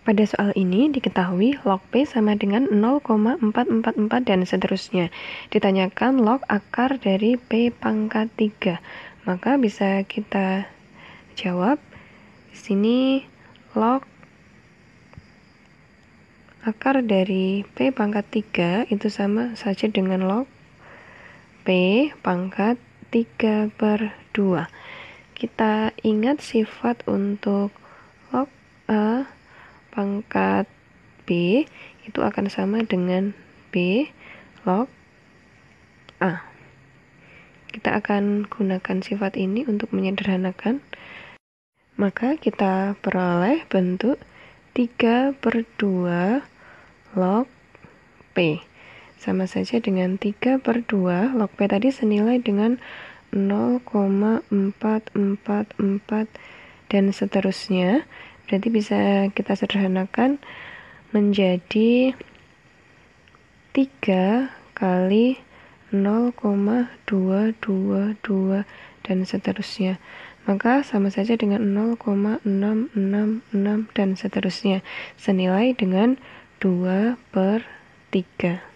Pada soal ini diketahui log P sama dengan 0,444 dan seterusnya. Ditanyakan log akar dari P pangkat 3. Maka bisa kita jawab di sini log akar dari P pangkat 3 itu sama saja dengan log P pangkat 3/2. Kita ingat sifat untuk log A pangkat B itu akan sama dengan B log A. Kita akan gunakan sifat ini untuk menyederhanakan. Maka kita peroleh bentuk 3/2 log P. Sama saja dengan 3/2 log P tadi senilai dengan 0,444 dan seterusnya. Berarti bisa kita sederhanakan menjadi 3 kali 0,222 dan seterusnya. Maka sama saja dengan 0,666 dan seterusnya. Senilai dengan 2/3.